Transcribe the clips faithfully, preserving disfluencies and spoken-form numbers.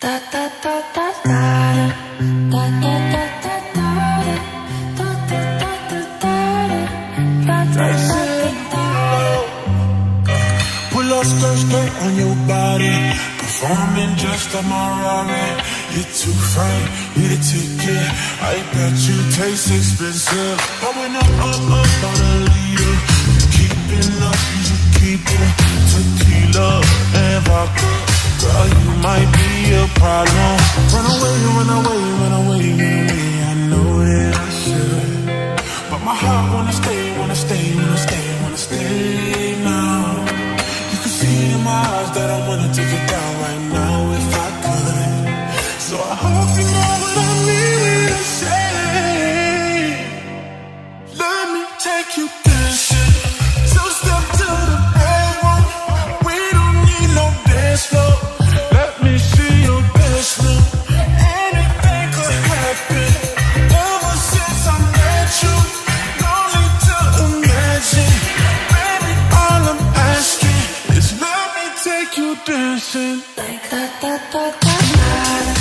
Da da da da da da da da da da da da da da. Pull up skirt, skirt on your body, performing just like my Rari. You're too fine, need a ticket. I bet you taste expensive. Going up, up, up on a leader. You keeping up, you should keep it. Tequila and vodka. Girl, you might be a problem. Run away, run away, run away, run away. I know that I should, but my heart wanna stay, wanna stay, wanna stay, wanna stay now. You can see it in my eyes that I wanna take it down right now if I could. So I hope you know what I mean to say. Let me take you dancing. Two step to the bedroom. We don't need no dance floor. Let me see your best look. Anything could happen. Ever since I met you, no need to imagine. Baby, all I'm asking is let me take you dancing. Like da da da da da.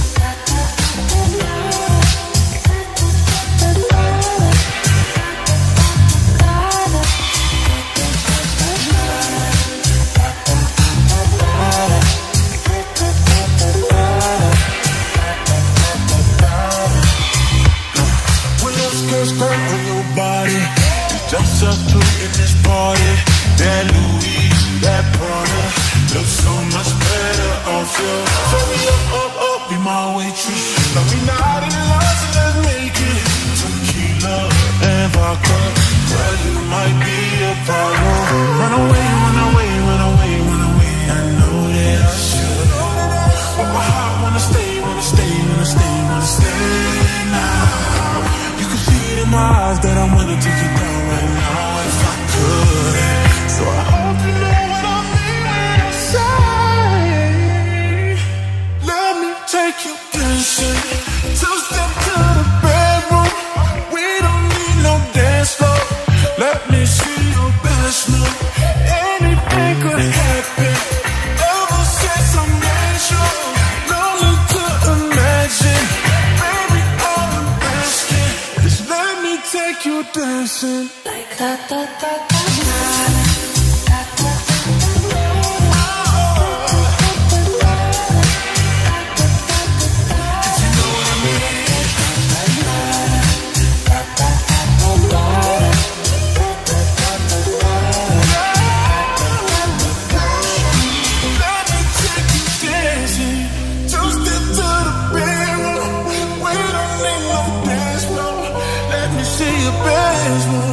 Skirt on your body, it's just us two in this party. That Louis, that Prada, looks so much better off you. So we up, up, up, be my waitress. No, we not in love, so let's make it. Tequila and vodka, girl, you might be a problem. Run away, run away, run away, run away. I know that I should, but my heart wanna stay, wanna stay, wanna stay, wanna stay now. In my eyes that I wanna take you down right now if I could. So I hope you know what I mean when I say, let me take you dancing. Two step to the bedroom. We don't need no dance floor. Let me see your best look. Anything could happen. Ever since I met you, no need to imagine. Baby, all I'm asking is let me take you dancing. Like da da da da da. See your best.